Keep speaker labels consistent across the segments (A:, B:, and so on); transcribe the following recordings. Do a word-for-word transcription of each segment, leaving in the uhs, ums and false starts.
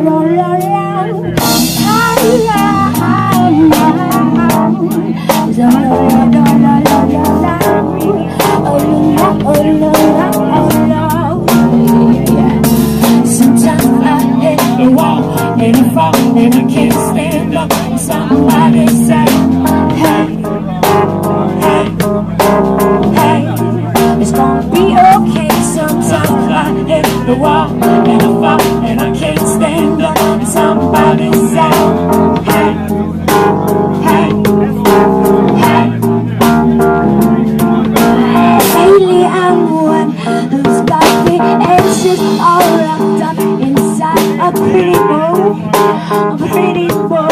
A: And I fall and I can't stand up, and somebody say, hey, hey, hey, it's gonna be okay. Sometimes I hit the wall and I fall and I can't stand up, and somebody say, hey, hey, hey. Lately I'm one who's got the answers all wrapped up inside a pretty bow, a pretty bow.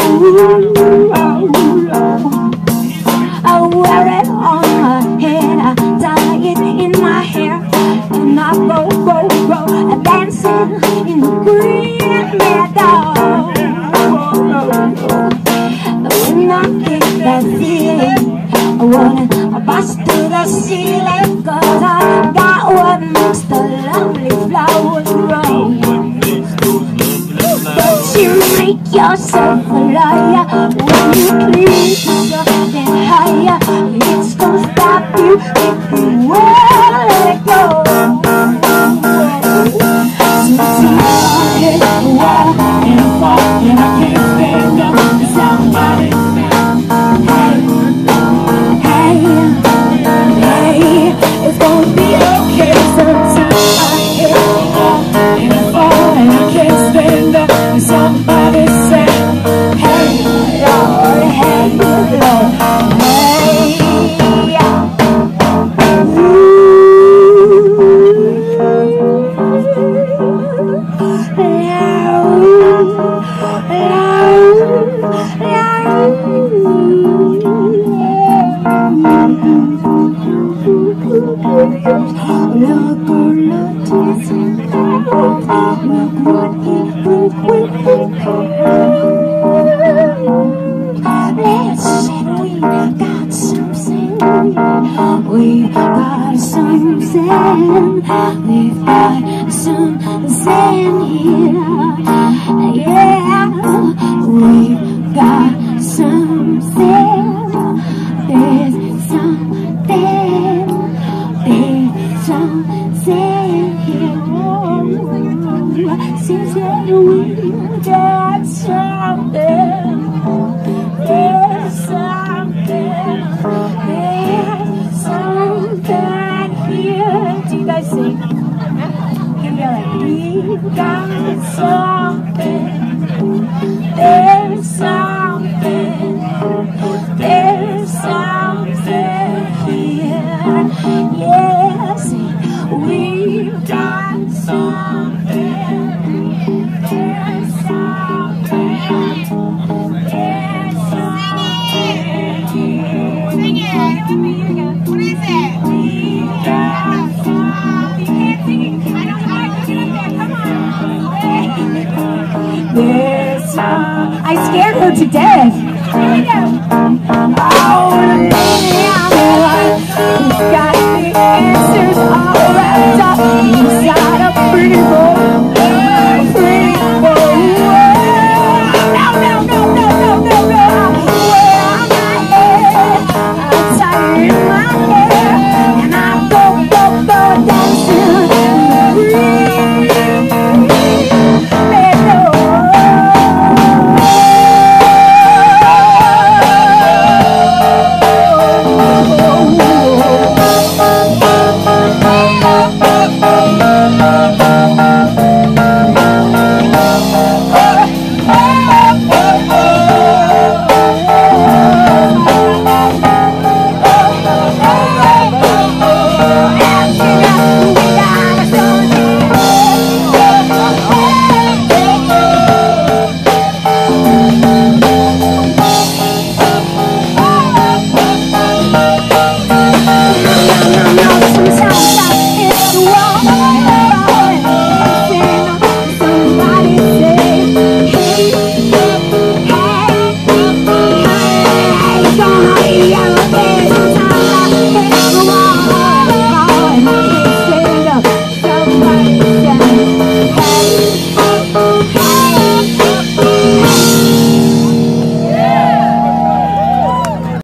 A: I wear it on my head, I tie it in my hair, and I go, go, go, dancing in the green meadow. When I get that feeling, I wanna bust to the ceiling, 'cause I got what makes the lovely flowers grow. But you make yourself a liar when you cling to something higher. It's gonna stop you if you won't let it go. Sometimes I hit the wall and I fall and I can't stand up, and somebody hey, hey, hey, it's gonna be okay. Sometimes I hit the wall and I fall and I can't stand up, and somebody say, hey, Lord, hey, Lord, hey, yeah. We've got something, we've got something here, yeah, we've got something, there's something, there's something here, oh, seems that we've got something, there's something, there's something here. Do you guys sing? Can you like, we've got something, there's something, there's something here. Yes, we've got something, there's something, there's something here. Sing it. What is it? We've got something. You can't sing it. I don't know. Get up there. Come on. There's some. I scared her to death. Here we go.